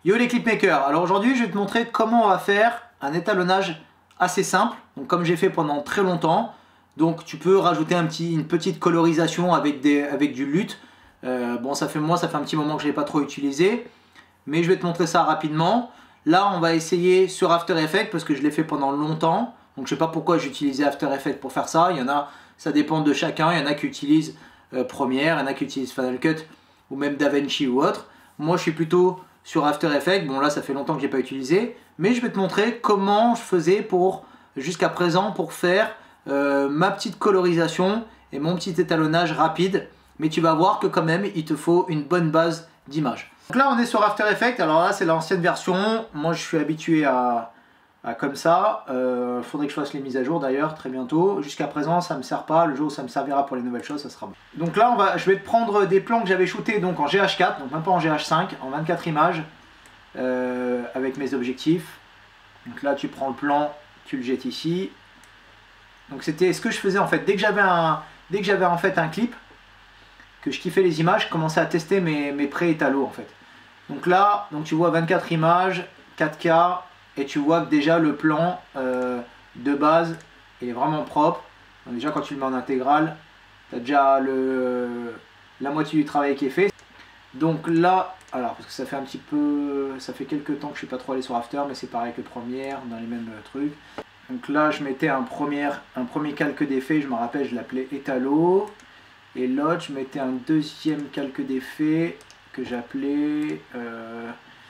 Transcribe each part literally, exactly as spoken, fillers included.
Yo les clipmakers, alors aujourd'hui je vais te montrer comment on va faire un étalonnage assez simple, donc comme j'ai fait pendant très longtemps. Donc tu peux rajouter un petit, une petite colorisation avec, des, avec du luth. Euh, bon ça fait moi ça fait un petit moment que je l'ai pas trop utilisé, mais je vais te montrer ça rapidement. Là on va essayer sur After Effects parce que je l'ai fait pendant longtemps, donc je sais pas pourquoi j'utilisais After Effects pour faire ça. Il y en a, ça dépend de chacun, il y en a qui utilisent euh, Premiere, il y en a qui utilisent Final Cut ou même DaVinci ou autre. Moi je suis plutôt sur After Effects. Bon là ça fait longtemps que je n'ai pas utilisé, mais je vais te montrer comment je faisais pour jusqu'à présent pour faire euh, ma petite colorisation et mon petit étalonnage rapide. Mais tu vas voir que quand même il te faut une bonne base d'image. Donc là on est sur After Effects. Alors là c'est l'ancienne version, moi je suis habitué à, à comme ça. Il euh, faudrait que je fasse les mises à jour d'ailleurs très bientôt. Jusqu'à présent ça ne me sert pas, le jour où ça me servira pour les nouvelles choses ça sera bon. Donc là on va, je vais te prendre des plans que j'avais shootés donc en G H quatre, donc même pas en G H cinq, en vingt-quatre images euh, avec mes objectifs. Donc là tu prends le plan, tu le jettes ici. Donc c'était ce que je faisais en fait, dès que j'avais un, dès que j'avais en fait un clip, que je kiffais les images, je commençais à tester mes, mes pré-étalos en fait. Donc là, donc tu vois vingt-quatre images, quatre K, et tu vois que déjà le plan euh, de base il est vraiment propre. Donc déjà quand tu le mets en intégrale, tu as déjà le, la moitié du travail qui est fait. Donc là, alors parce que ça fait un petit peu, ça fait quelques temps que je suis pas trop allé sur After, mais c'est pareil que Premiere, dans les mêmes trucs. Donc là je mettais un premier, un premier calque d'effet, je me rappelle je l'appelais étalo. Et l'autre, je mettais un deuxième calque d'effet que j'appelais euh,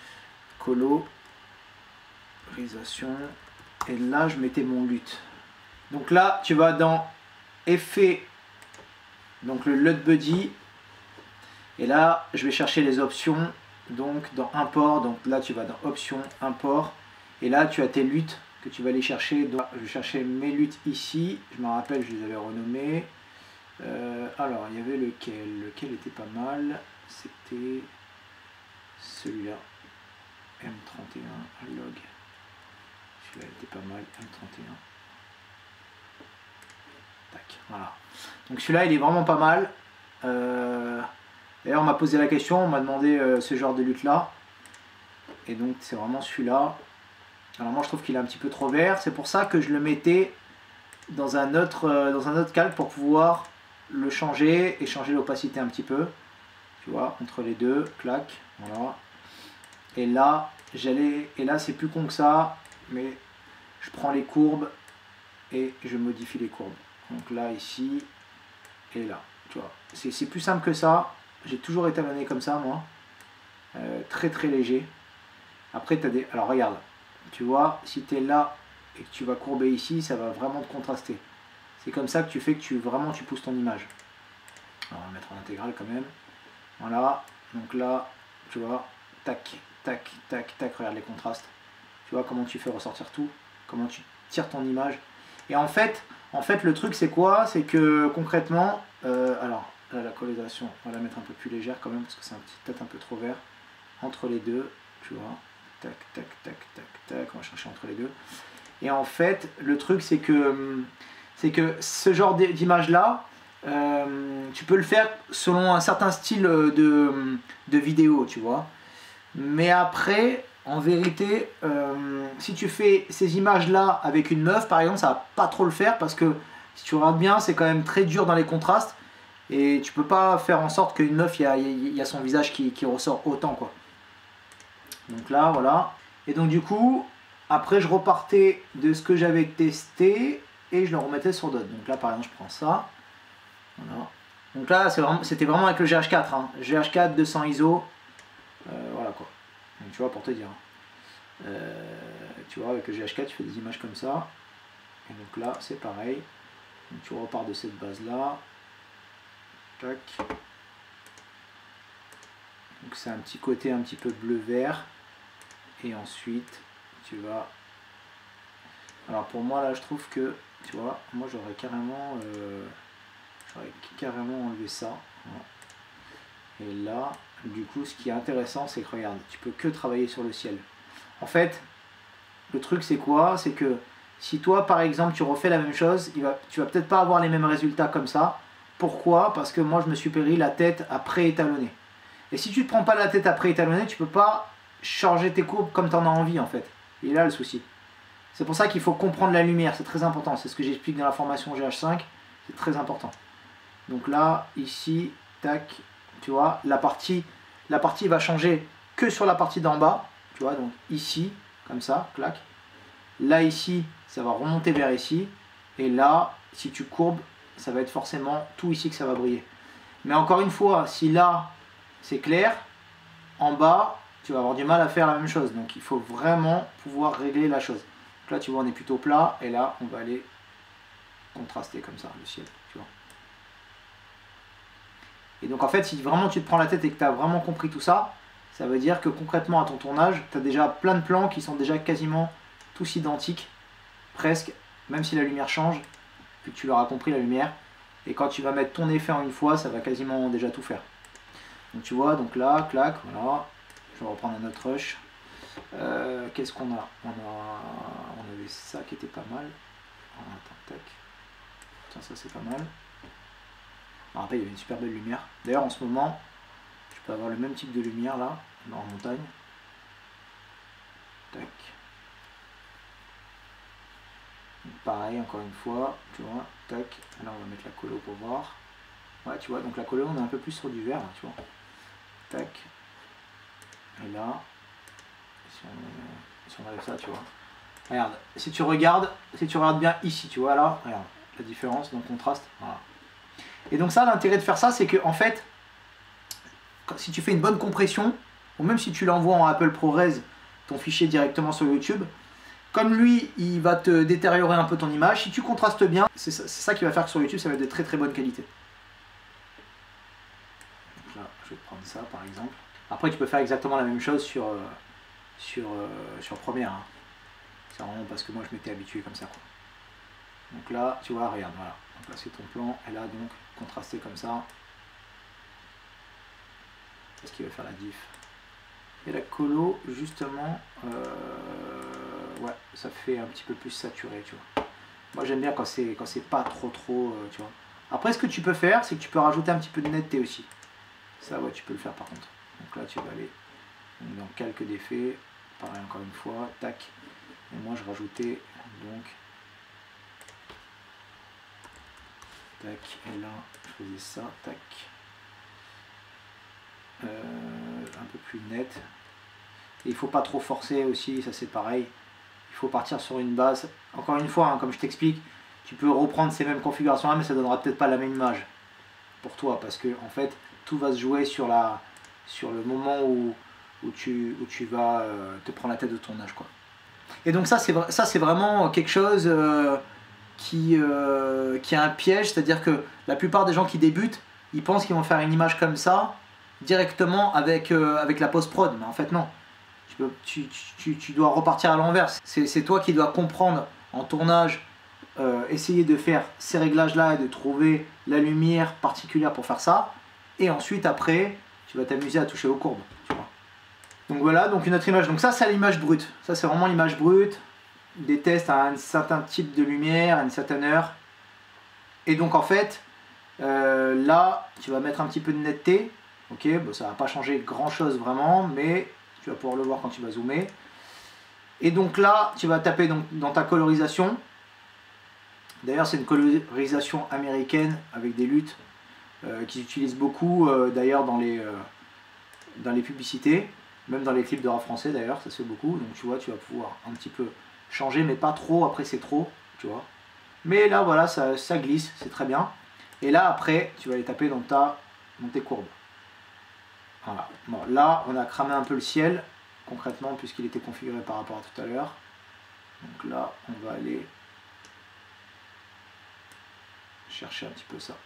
colorisation. Et là, je mettais mon luth. Donc là, tu vas dans effet, donc le luth buddy. Et là, je vais chercher les options. Donc dans import, donc là, tu vas dans options, import. Et là, tu as tes luths que tu vas aller chercher. Donc, je vais chercher mes luths ici. Je me rappelle, je les avais renommés. Euh, alors, il y avait lequel Lequel était pas mal. C'était celui-là. M trente et un, log. Celui-là était pas mal. M trente et un. Tac, voilà. Donc celui-là, il est vraiment pas mal. Euh, D'ailleurs, on m'a posé la question, on m'a demandé euh, ce genre de lutte-là. Et donc, c'est vraiment celui-là. Alors moi, je trouve qu'il est un petit peu trop vert. C'est pour ça que je le mettais dans un autre, euh, dans un autre calque pour pouvoir le changer et changer l'opacité un petit peu, tu vois, entre les deux, clac, voilà. Et là, j'allais, et là c'est plus con que ça, mais je prends les courbes et je modifie les courbes. Donc là, ici et là, tu vois, c'est plus simple que ça. J'ai toujours étalonné comme ça, moi, euh, très très léger. Après, tu as des, alors regarde, tu vois, si tu es là et que tu vas courber ici, ça va vraiment te contraster. C'est comme ça que tu fais que tu vraiment tu pousses ton image. Alors, on va mettre en intégrale quand même. Voilà. Donc là, tu vois, tac, tac, tac, tac. Regarde les contrastes. Tu vois comment tu fais ressortir tout. Comment tu tires ton image. Et en fait, en fait le truc c'est quoi? C'est que concrètement, euh, alors là la colorisation, on va la mettre un peu plus légère quand même parce que c'est peut-être un peu trop vert. Entre les deux, tu vois. Tac, tac, tac, tac, tac. On va chercher entre les deux. Et en fait, le truc c'est que c'est que ce genre d'image là, euh, tu peux le faire selon un certain style de, de vidéo, tu vois. Mais après, en vérité, euh, si tu fais ces images là avec une meuf, par exemple, ça va pas trop le faire parce que si tu regardes bien, c'est quand même très dur dans les contrastes et tu peux pas faire en sorte qu'une meuf, il y a, y a son visage qui, qui ressort autant, quoi. Donc là, voilà. Et donc du coup, après, je repartais de ce que j'avais testé et je le remettais sur d'autres. Donc là par exemple je prends ça. Voilà. Donc là c'était vraiment, vraiment avec le G H quatre. Hein. G H quatre deux cents I S O. Euh, voilà quoi. Donc tu vois pour te dire. Euh, tu vois avec le G H quatre tu fais des images comme ça. Et donc là c'est pareil. Donc tu repars de cette base là. Tac. Donc c'est un petit côté un petit peu bleu-vert. Et ensuite tu vas. Alors pour moi là je trouve que tu vois, moi j'aurais carrément, euh, j'aurais carrément enlevé ça. Voilà. Et là, du coup, ce qui est intéressant, c'est que regarde, tu peux que travailler sur le ciel. En fait, le truc c'est quoi? C'est que si toi, par exemple, tu refais la même chose, il va, tu vas peut-être pas avoir les mêmes résultats comme ça. Pourquoi? Parce que moi, je me suis pris la tête à pré-étalonner. Et si tu ne te prends pas la tête à pré-étalonner, tu peux pas changer tes courbes comme tu en as envie en fait. Il est là le souci. C'est pour ça qu'il faut comprendre la lumière, c'est très important. C'est ce que j'explique dans la formation G H cinq, c'est très important. Donc là, ici, tac, tu vois, la partie, la partie va changer que sur la partie d'en bas, tu vois, donc ici, comme ça, clac. Là, ici, ça va remonter vers ici. Et là, si tu courbes, ça va être forcément tout ici que ça va briller. Mais encore une fois, si là, c'est clair, en bas, tu vas avoir du mal à faire la même chose. Donc, il faut vraiment pouvoir régler la chose. Donc là, tu vois, on est plutôt plat. Et là, on va aller contraster comme ça, le ciel, tu vois. Et donc, en fait, si vraiment tu te prends la tête et que tu as vraiment compris tout ça, ça veut dire que concrètement, à ton tournage, tu as déjà plein de plans qui sont déjà quasiment tous identiques, presque, même si la lumière change, puis que tu l'auras compris la lumière. Et quand tu vas mettre ton effet en une fois, ça va quasiment déjà tout faire. Donc tu vois, donc là, clac, voilà. Je vais reprendre un autre rush. Euh, Qu'est-ce qu'on a on a On avait ça qui était pas mal. Ah, attends, tac. Tiens, ça c'est pas mal. Alors, après, il y avait une super belle lumière. D'ailleurs, en ce moment, je peux avoir le même type de lumière là, en montagne. Tac. Donc, pareil, encore une fois, tu vois, tac. Là, on va mettre la colo pour voir. Ouais, tu vois, donc la colo, on est un peu plus sur du vert, là, tu vois. Tac. Et là, si on, si on enlève ça, tu vois. Regarde, si tu regardes, si tu regardes bien ici, tu vois, là, regarde, la différence dans le contraste, voilà. Et donc ça, l'intérêt de faire ça, c'est que en fait, si tu fais une bonne compression, ou même si tu l'envoies en Apple ProRes, ton fichier directement sur YouTube, comme lui, il va te détériorer un peu ton image, si tu contrastes bien, c'est ça, ça qui va faire que sur YouTube, ça va être de très très bonne qualité. Donc là, je vais te prendre ça par exemple. Après, tu peux faire exactement la même chose sur, euh, sur, euh, sur Premiere. Hein. C'est vraiment parce que moi, je m'étais habitué comme ça, quoi. Donc là, tu vois, regarde, voilà. Donc là, c'est ton plan, et là, donc, contrasté comme ça. C'est ce qui va faire la diff. Et la colo, justement, euh, ouais, ça fait un petit peu plus saturé, tu vois. Moi, j'aime bien quand c'est quand c'est pas trop, trop, euh, tu vois. Après, ce que tu peux faire, c'est que tu peux rajouter un petit peu de netteté aussi. Ça, ouais, tu peux le faire par contre. Donc là, tu vas aller dans calque d'effet. Pareil, encore une fois, tac. Et moi, je rajoutais, donc, tac, et là, je faisais ça, tac. Euh, un peu plus net. Et il faut pas trop forcer aussi, ça c'est pareil. Il faut partir sur une base. Encore une fois, hein, comme je t'explique, tu peux reprendre ces mêmes configurations là, mais ça donnera peut-être pas la même image pour toi, parce que en fait, tout va se jouer sur la, sur le moment où, où tu, où tu vas euh, te prendre la tête de ton âge, quoi. Et donc ça, c'est ça, c'est vraiment quelque chose euh, qui, euh, qui a un piège, c'est-à-dire que la plupart des gens qui débutent, ils pensent qu'ils vont faire une image comme ça directement avec, euh, avec la post-prod, mais en fait non. Tu, peux, tu, tu, tu dois repartir à l'envers. C'est toi qui dois comprendre en tournage, euh, essayer de faire ces réglages-là et de trouver la lumière particulière pour faire ça. Et ensuite, après, tu vas t'amuser à toucher aux courbes. Tu vois. Donc voilà, donc une autre image. Donc ça, c'est l'image brute. Ça, c'est vraiment l'image brute. Des tests à un certain type de lumière, à une certaine heure. Et donc en fait, euh, là, tu vas mettre un petit peu de netteté. Ok, bon, ça va pas changer grand chose vraiment, mais tu vas pouvoir le voir quand tu vas zoomer. Et donc là, tu vas taper donc dans ta colorisation. D'ailleurs, c'est une colorisation américaine avec des luttes euh, qu'ils utilisent beaucoup euh, d'ailleurs dans les, euh, dans les publicités, même dans les clips de rap français d'ailleurs, ça se fait beaucoup. Donc tu vois, tu vas pouvoir un petit peu changer, mais pas trop, après c'est trop, tu vois. Mais là, voilà, ça, ça glisse, c'est très bien. Et là, après, tu vas les taper dans, ta, dans tes courbes. Voilà. Bon, là, on a cramé un peu le ciel, concrètement, puisqu'il était configuré par rapport à tout à l'heure. Donc là, on va aller chercher un petit peu ça.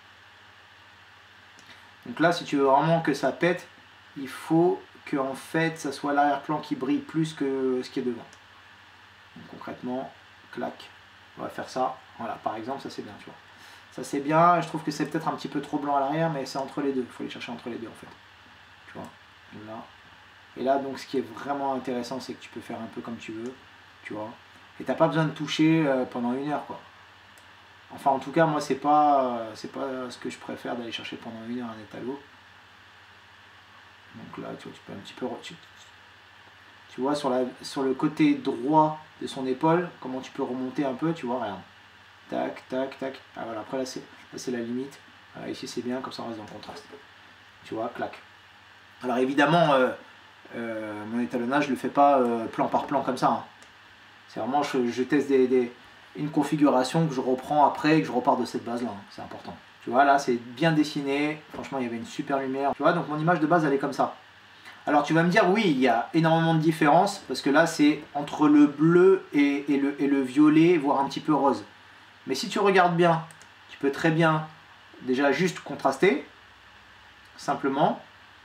Donc là, si tu veux vraiment que ça pète, il faut que en fait, ça soit l'arrière-plan qui brille plus que ce qui est devant. Donc concrètement, clac, on va faire ça. Voilà, par exemple, ça c'est bien, tu vois. Ça c'est bien, je trouve que c'est peut-être un petit peu trop blanc à l'arrière, mais c'est entre les deux. Il faut les chercher entre les deux, en fait. Tu vois, là. Et là, donc, ce qui est vraiment intéressant, c'est que tu peux faire un peu comme tu veux, tu vois. Et t'as pas besoin de toucher euh, pendant une heure, quoi. Enfin, en tout cas, moi, c'est pas, euh, c'est pas ce que je préfère d'aller chercher pendant une heure un étalo. Donc là, tu vois, tu peux un petit peu... Tu, tu vois, sur, la, sur le côté droit de son épaule, comment tu peux remonter un peu, tu vois, regarde. Tac, tac, tac. Ah voilà, après là c'est la limite. Voilà, ici c'est bien, comme ça on reste dans le contraste. Tu vois, clac. Alors évidemment, euh, euh, mon étalonnage, je ne le fais pas euh, plan par plan comme ça. Hein. C'est vraiment, je, je teste des, des, une configuration que je reprends après et que je repars de cette base-là. Hein. C'est important. Tu vois, là c'est bien dessiné. Franchement, il y avait une super lumière. Tu vois, donc mon image de base, elle est comme ça. Alors tu vas me dire, oui, il y a énormément de différences, parce que là c'est entre le bleu et, et, le, et le violet, voire un petit peu rose. Mais si tu regardes bien, tu peux très bien déjà juste contraster, simplement.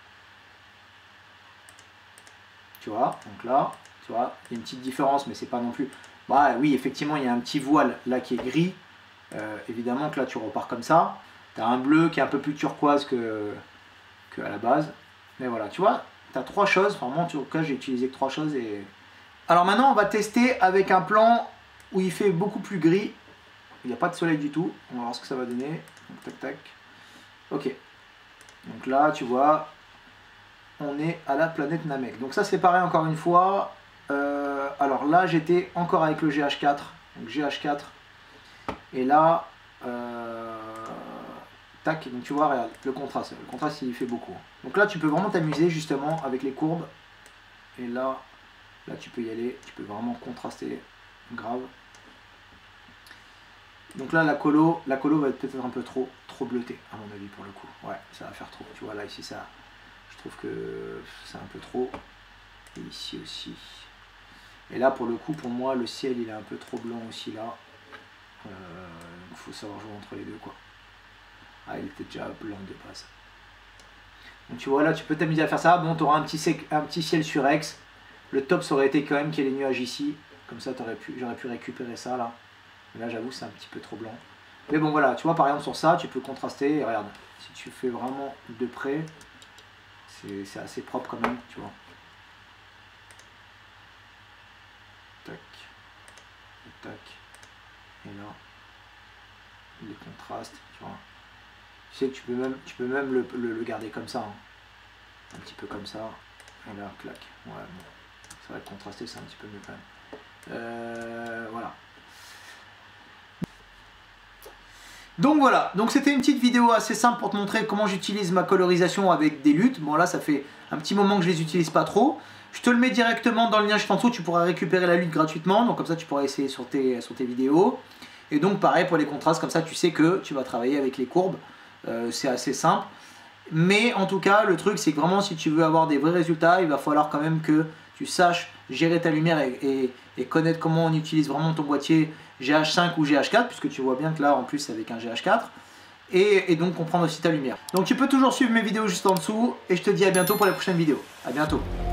Tu vois, donc là, tu vois, il y a une petite différence, mais c'est pas non plus... Bah oui, effectivement, il y a un petit voile là qui est gris. Euh, évidemment que là tu repars comme ça. Tu as un bleu qui est un peu plus turquoise que, que à la base. Mais voilà, tu vois, tu as trois choses. Enfin, moi, en tout cas, j'ai utilisé que trois choses. Et... Alors maintenant, on va tester avec un plan où il fait beaucoup plus gris. Il n'y a pas de soleil du tout. On va voir ce que ça va donner. Donc, tac, tac. Ok. Donc là, tu vois, on est à la planète Namek. Donc ça, c'est pareil encore une fois. Euh, alors là, j'étais encore avec le G H quatre. Donc G H quatre. Et là, euh, tac, donc tu vois, regarde, le contraste. Le contraste, il fait beaucoup. Donc là, tu peux vraiment t'amuser justement avec les courbes. Et là, là, tu peux y aller. Tu peux vraiment contraster. Grave. Donc là, la colo, la colo va être peut-être un peu trop, trop bleutée, à mon avis, pour le coup. Ouais, ça va faire trop. Tu vois, là, ici, ça, je trouve que c'est un peu trop. Et ici aussi. Et là, pour le coup, pour moi, le ciel, il est un peu trop blanc aussi, là. Il euh, faut savoir jouer entre les deux, quoi. Ah, il était déjà blanc de base. Donc tu vois, là, tu peux t'amuser à faire ça. Bon, tu auras un petit, un petit ciel surex. Le top, ça aurait été quand même qu'il y ait les nuages ici. Comme ça, j'aurais pu, pu récupérer ça, là. Là, j'avoue, c'est un petit peu trop blanc. Mais bon, voilà, tu vois, par exemple, sur ça, tu peux contraster. Et regarde, si tu fais vraiment de près, c'est assez propre quand même, tu vois. Tac. Et tac. Et là, les contrastes, tu vois. Tu sais que tu peux même, tu peux même le, le, le garder comme ça. Hein. Un petit peu comme ça. Et là, clac. Ouais, bon. Ça va être contrasté, c'est un petit peu mieux quand même. Euh, voilà. Donc voilà, donc c'était une petite vidéo assez simple pour te montrer comment j'utilise ma colorisation avec des luttes. Bon là ça fait un petit moment que je les utilise pas trop. Je te le mets directement dans le lien juste en dessous, tu pourras récupérer la lutte gratuitement. Donc comme ça tu pourras essayer sur tes, sur tes vidéos. Et donc pareil pour les contrastes, comme ça tu sais que tu vas travailler avec les courbes. Euh, c'est assez simple. Mais en tout cas le truc c'est que vraiment si tu veux avoir des vrais résultats, il va falloir quand même que tu saches gérer ta lumière et, et, et connaître comment on utilise vraiment ton boîtier G H cinq ou G H quatre, puisque tu vois bien que là en plus c'est avec un G H quatre, et, et donc comprendre aussi ta lumière. Donc tu peux toujours suivre mes vidéos juste en dessous, et je te dis à bientôt pour la prochaine vidéo. À bientôt.